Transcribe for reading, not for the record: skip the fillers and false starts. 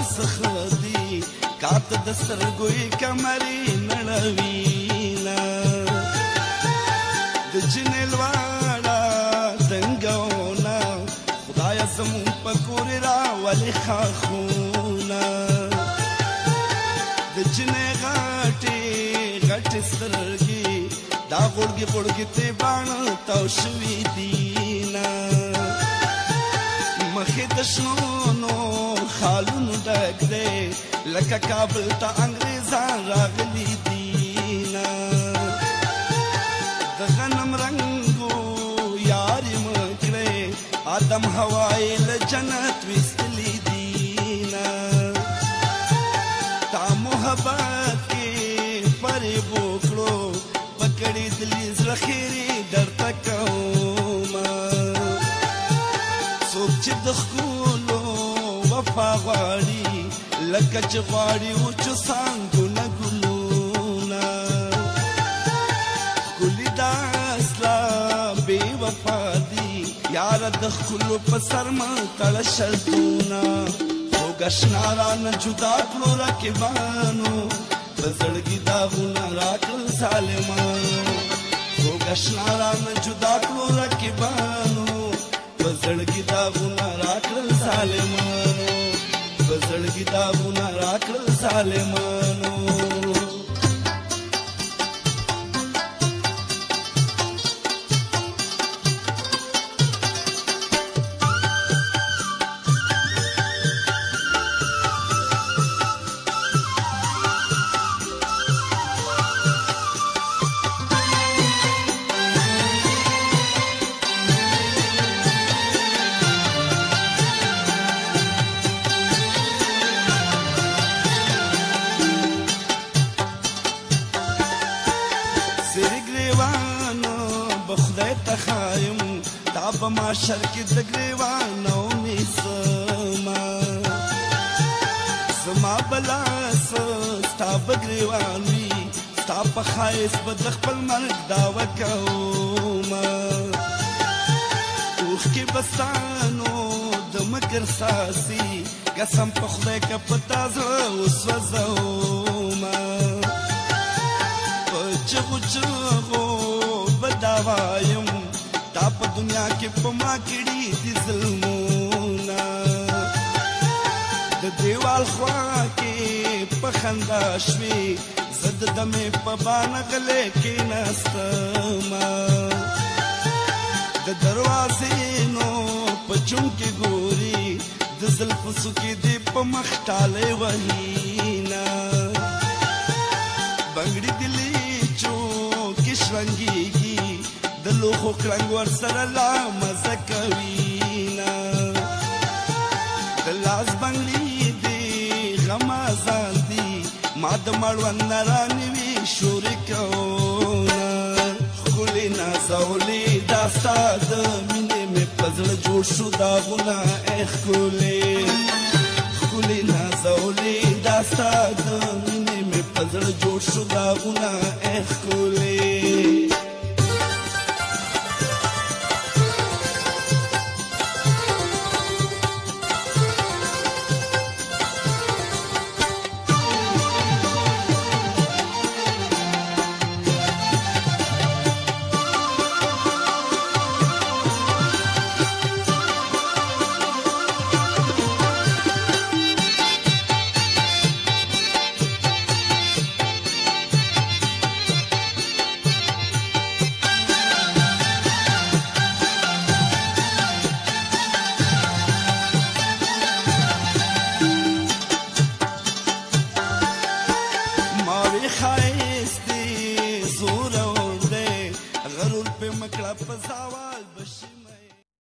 سخدي کات د سترګوي کمرې نړوينا د جنل واړه دنګونا خدای زمون پکور را ولي خاخونا د جنې غټي غټي سترګي دا غړګي غړګي ته باڼه توشوي دینا مخې د شنو خالونو ډک دی لکه کابل ته انګریزان راغلي دینا د غنم رنګو یاري مکړې آدم هوای له جنت وستلی دینا تا محبت کې پرې بوکړو پکړې دلی زړه خيري درته کوما څوک چې د خولو وفا غواړي لکه چې غواړي و چې څنګه ګلونا ګلې دا اصلا بې وفا دي یار د خولو په سر ما تړ شرطونه خو ګشنارا نه جدا کړو رقیبانو په زړګي داغونه راکړل ظالمانو خو ګشنارا نه جدا کړو رقیبانو په زړګي داغونه راکړل ظالمانو په زړګي داغونه راکړل ظالمانو بخدای تخایم تا په معاشر کې د ګریوانو میسما زما بلاس تا په ګریوانوي تا په خایس په د خپل مرګ دا وکوما اوخ کې بستانو د مگر ساسي قسم په خدای کا پتا زړه وسوځوما په چغو چغو بداوایم تا په دنیا کې په ما کړي دي ظلمونه د دیوال خوا کې په خندا شوي زد دمې په باندې غلې کې نستما د دروازې نو په چون کې ګوري د زلفو سکي دي په مخ ټاله وهینا بنگړي دلی چو کې شرنګيږي د لوخو کلنګ ور سره لا مزه کوينا د لاس بنگړي دي غمازان دي ما د مړوند راني وي شور کونا خلینا زولي داستا د مینې مې پزړ جوړ شو دا غنا اخ خلینا زولي داستا د مینې مې پزړ جوړ شو دا غنا اخ